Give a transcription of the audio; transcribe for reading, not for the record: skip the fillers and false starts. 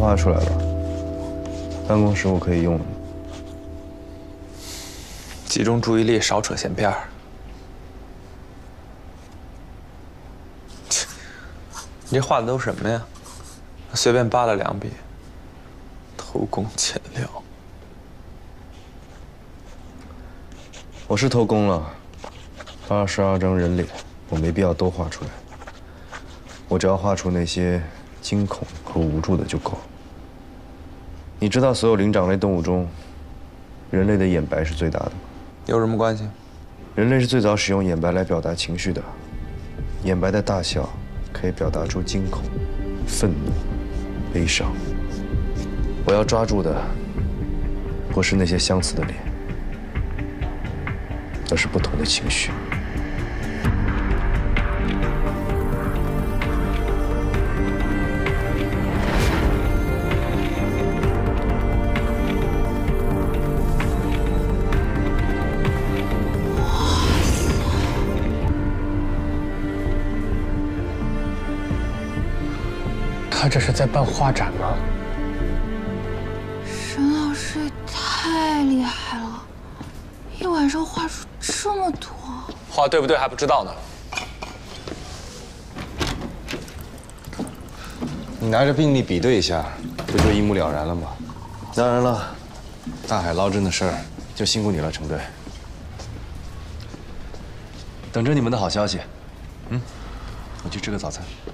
画出来了，办公室我可以用了吗？ 集中注意力，少扯闲篇儿。切，你这画的都什么呀？随便扒了2笔，偷工减料。 我是偷工了，82张人脸，我没必要都画出来。我只要画出那些惊恐和无助的就够。你知道所有灵长类动物中，人类的眼白是最大的吗？ 有什么关系？ 人类是最早使用眼白来表达情绪的。眼白的大小可以表达出惊恐、愤怒、悲伤。我要抓住的不是那些相似的脸，而是不同的情绪。 他这是在办画展吗？ 沈老师也太厉害了，一晚上画出这么多。 画对不对还不知道呢。 你拿着病历比对一下，不就一目了然了吗？当然了，大海捞针的事儿就辛苦你了，程队。等着你们的好消息。我去吃个早餐。